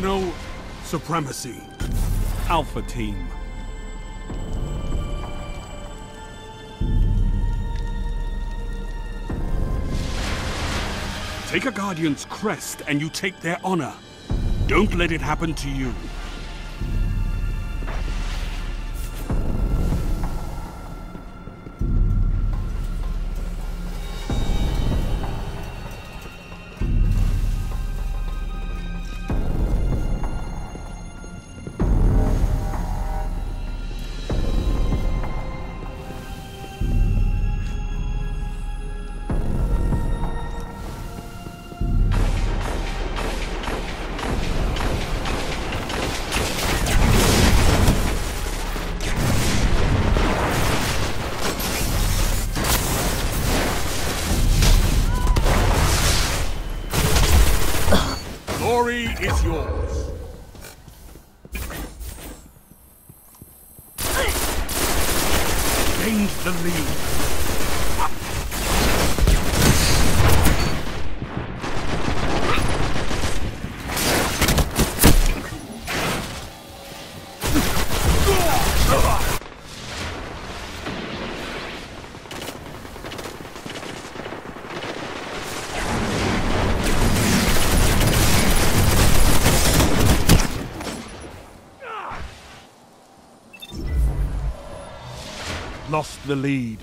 Inferno Supremacy. Alpha Team. Take a Guardian's crest and you take their honor. Don't let it happen to you. Glory is yours. Gained the lead. Lost the lead.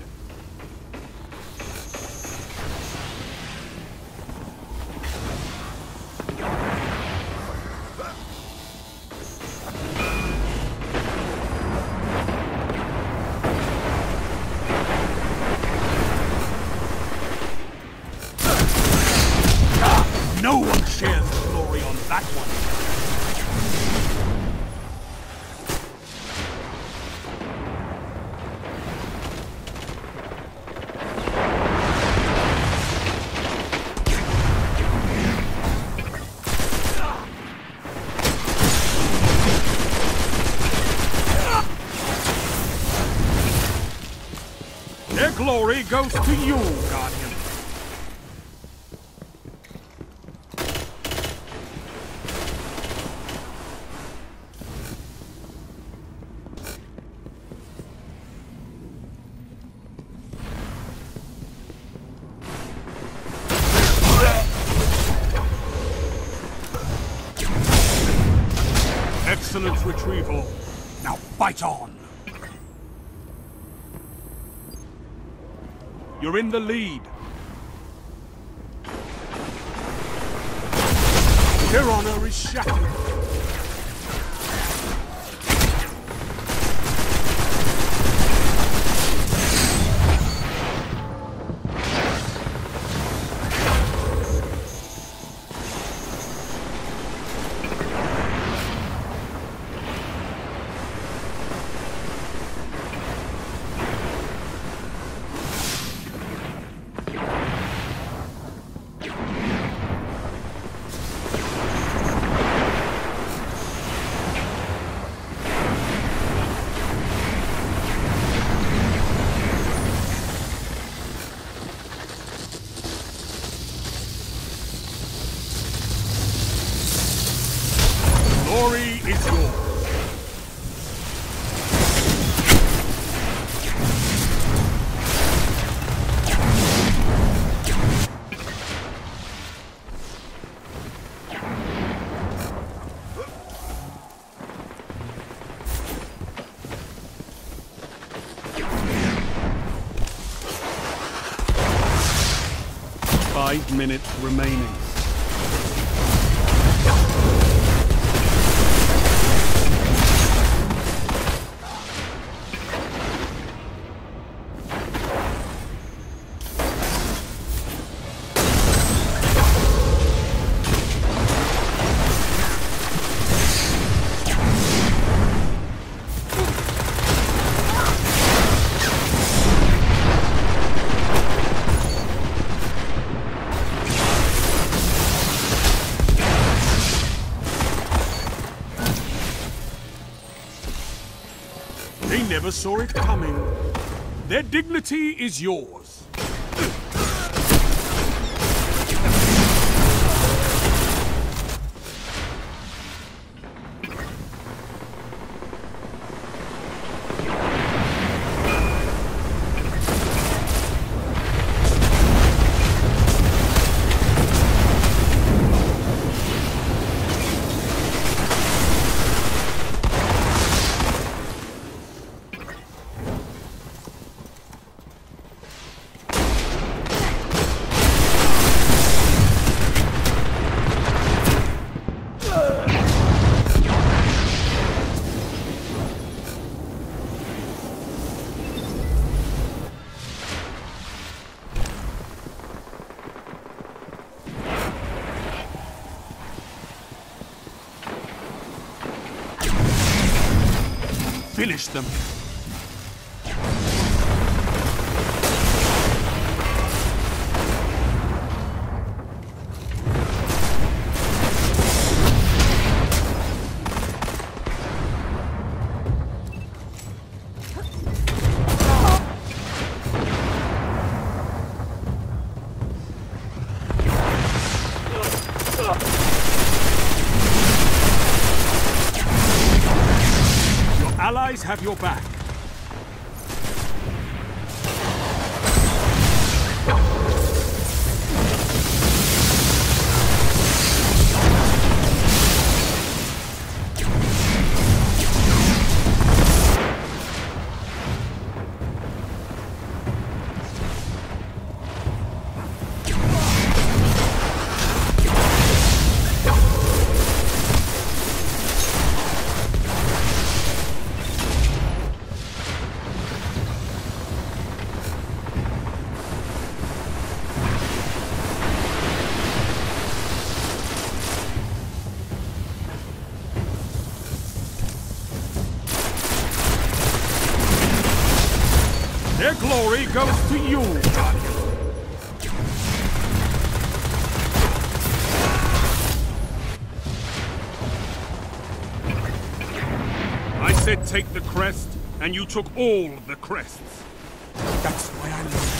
No one shares the glory on that one. Their glory goes to you, Guardian. Excellent retrieval. Now fight on. You're in the lead. Their honor is shattered. Glory is yours. Five minutes remaining. They never saw it coming. Their dignity is yours. finish them. Allies have your back. Their glory goes to you, Guardian. I said take the crest, and you took all the crests. That's why I love you.